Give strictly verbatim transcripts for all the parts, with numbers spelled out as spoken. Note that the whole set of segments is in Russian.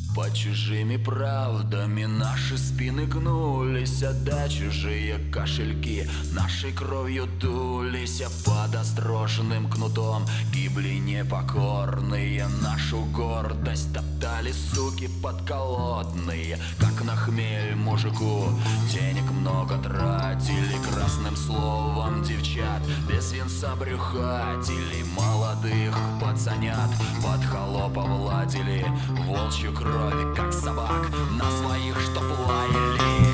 Под чужими правдами наши спины гнулись, отдай чужие кошельки нашей кровью дулись, а под остроженным кнутом гибли непокорные. Нашу гордость топтали суки подколодные, как на хмель мужику денег много тратили, красным словом девчат без венца брюхатели, молодых пацанят под холопа владели, волчью крови, как собак, на своих, чтоб лаяли.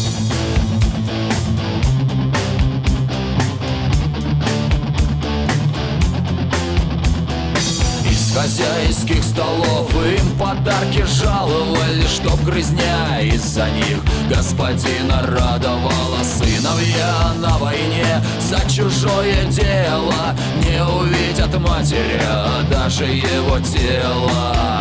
Из хозяйских столов им подарки жаловали, чтоб грызня из-за них господина радовала. Сыновья на войне за чужое дело не увидят матери, а даже его тело.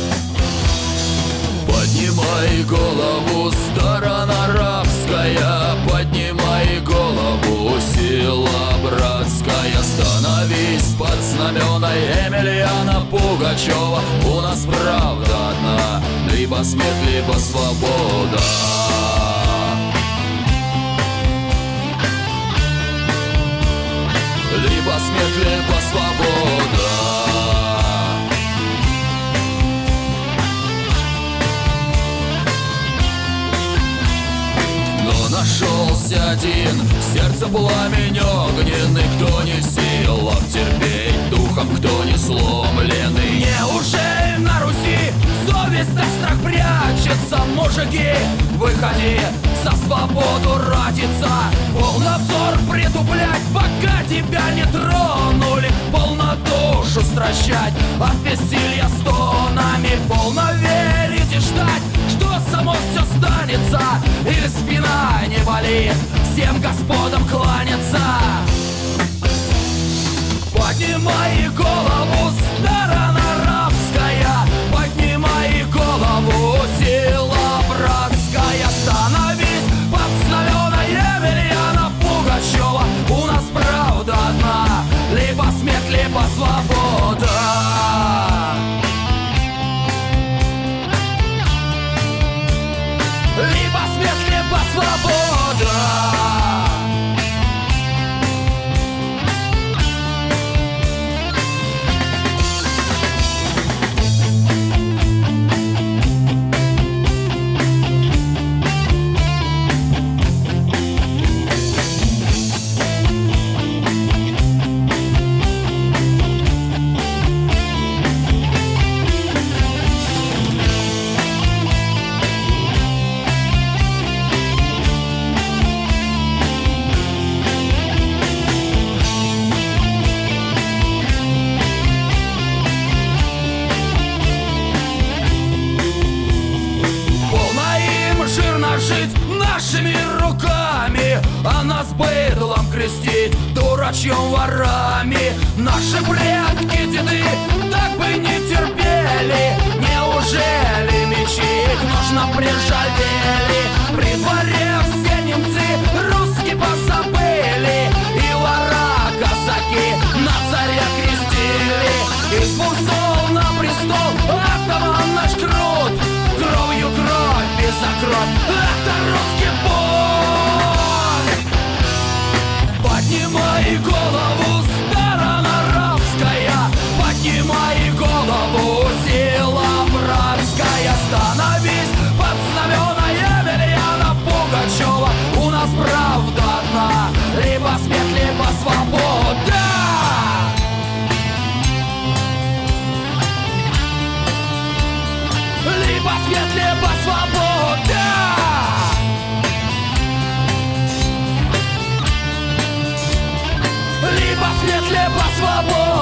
Поднимай голову, сторона рабская, поднимай голову, сила братская. Становись под знамена Емельяна Пугачева. У нас правда одна, либо смерть, либо свобода. Либо смерть, либо свобода. Нашелся один, сердце пламень огненный, кто не в силах терпеть, духом кто не сломленный. Неужели на Руси совесть за страх прячется? Мужики, выходи, за свободу радиться. Полнозор притуплять, пока тебя не тронули. Полно душу стращать от бессилья стонами. Полно верить и ждать, что само все станется, или спина не болит всем господам кланяться. Поднимай голову, сторона рабская, поднимай голову, сила братская. Становись под знамена Емельяна Пугачева. У нас правда одна, либо смерть, либо свобода. Либо смерть, либо свобода. Нашими руками, а нас быдлом крестить, дурачьем ворами. Наши предки, деды, так бы не терпели. Неужели мечи их нужно прижалели? При дворе все немцы русские позабыли, и вора казаки на царя крестили. Из бусол на престол атаман наш крут, кровью кровь и за кровь. Это русский бой. Поднимай голову, сторона рабская, поднимай голову, сила братская. Становись под знамена Емельяна Пугачева. У нас правда одна, либо смерть, либо свобода. Либо смерть, либо свобода. Либо смерть, либо свобода.